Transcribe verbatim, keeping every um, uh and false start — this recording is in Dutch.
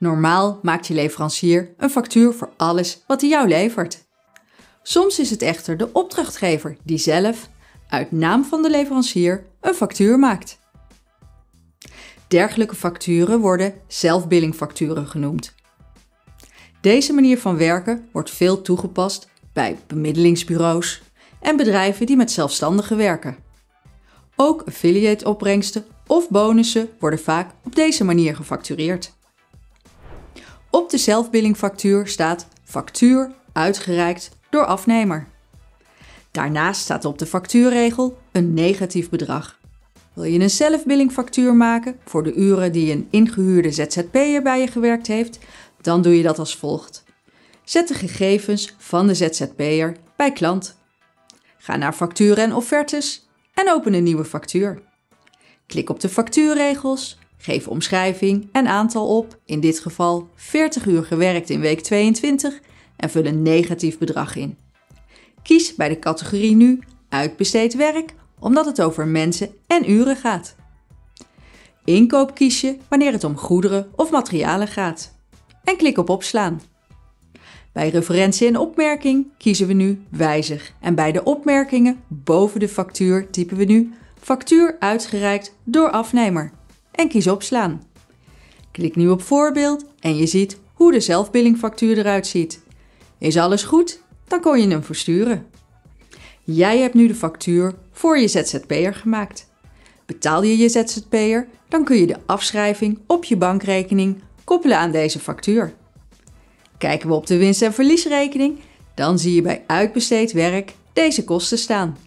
Normaal maakt je leverancier een factuur voor alles wat hij jou levert. Soms is het echter de opdrachtgever die zelf, uit naam van de leverancier, een factuur maakt. Dergelijke facturen worden zelfbillingfacturen genoemd. Deze manier van werken wordt veel toegepast bij bemiddelingsbureaus en bedrijven die met zelfstandigen werken. Ook affiliate-opbrengsten of bonussen worden vaak op deze manier gefactureerd. Op de zelfbillingfactuur staat factuur uitgereikt door afnemer. Daarnaast staat op de factuurregel een negatief bedrag. Wil je een zelfbillingfactuur maken voor de uren die een ingehuurde Z Z P'er bij je gewerkt heeft, dan doe je dat als volgt. Zet de gegevens van de Z Z P'er bij klant. Ga naar facturen en offertes en open een nieuwe factuur. Klik op de factuurregels, geef omschrijving en aantal op, in dit geval veertig uur gewerkt in week tweeëntwintig en vul een negatief bedrag in. Kies bij de categorie nu uitbesteed werk, omdat het over mensen en uren gaat. Inkoop kies je wanneer het om goederen of materialen gaat. En klik op opslaan. Bij referentie en opmerking kiezen we nu wijzig en bij de opmerkingen boven de factuur typen we nu factuur uitgereikt door afnemer en kies opslaan. Klik nu op voorbeeld en je ziet hoe de zelfbillingfactuur eruit ziet. Is alles goed? Dan kon je hem versturen. Jij hebt nu de factuur voor je Z Z P'er gemaakt. Betaal je je Z Z P'er, dan kun je de afschrijving op je bankrekening koppelen aan deze factuur. Kijken we op de winst- en verliesrekening, dan zie je bij uitbesteed werk deze kosten staan.